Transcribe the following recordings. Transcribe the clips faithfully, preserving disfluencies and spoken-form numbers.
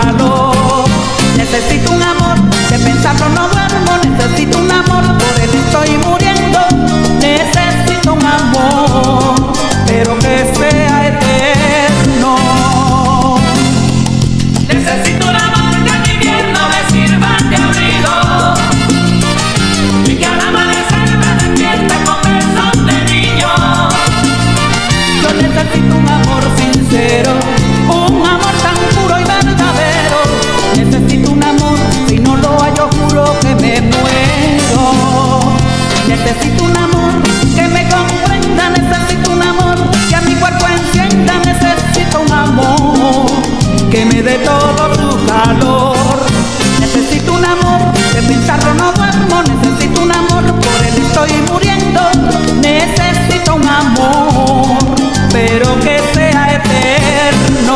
calor. Necesito un amor, de pensarlo no duermo. Necesito un amor, por él estoy muriendo. Necesito un amor, pero que sea eterno. Necesito un amor que al invierno me sirva de abrigo y que al amanecer me despierte con besos de niño. Yo necesito un amor sincero, un amor tan puro y verdadero. Necesito un amor, si no lo hallo juro que me muero. Necesito un amor que me comprenda, necesito un amor que a mi cuerpo encienda. Necesito un amor que me dé todo su calor. Necesito un amor, de pensarlo no duermo. Necesito un amor, por él estoy muriendo. Necesito un amor, pero que sea eterno.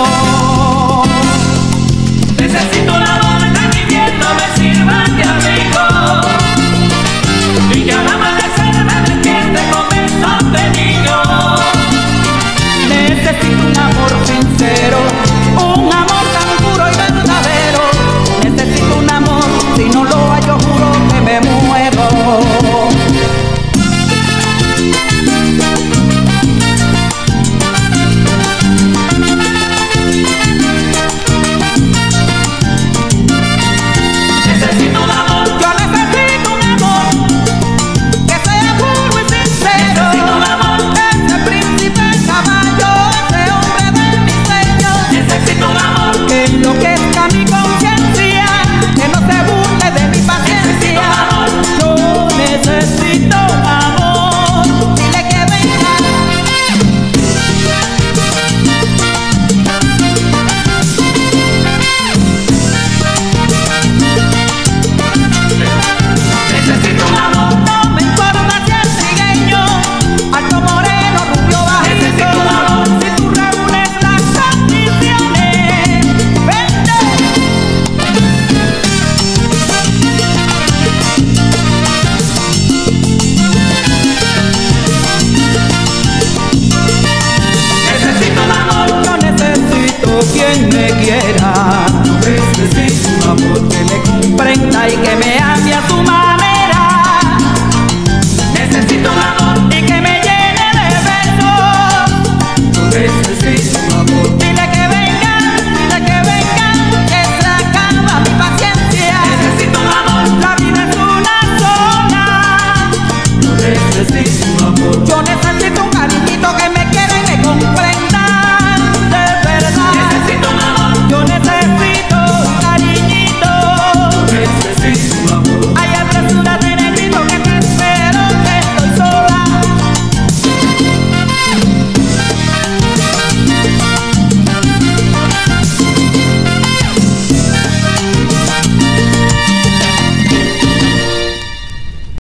Necesito un amor que al invierno me sirva de abrigo y que al amanecer me despierte con besos de niño. Necesito un amor sincero, un amor tan puro y verdadero. Necesito un amor, si no lo hallo juro que me muero. Necesito un amor, Yo necesito un amor que sea puro y sincero. necesito un amor, Ese príncipe caballo, ese hombre de mis sueños, necesito un amor, que enloquezca mi conciencia, que no se burle de mi paciencia. Yo necesito un amor, dile que venga. necesito un amor, No me importa si es trigueño, alto, moreno, rubio, bajito. Necesito un amor. Si tú reúnes las condiciones, vente. necesito un amor, Yo necesito quien me quiera. Necesito un amor que me comprenda y que me ame a su manera. necesito un amor, Y que me llene de besos. necesito un amor.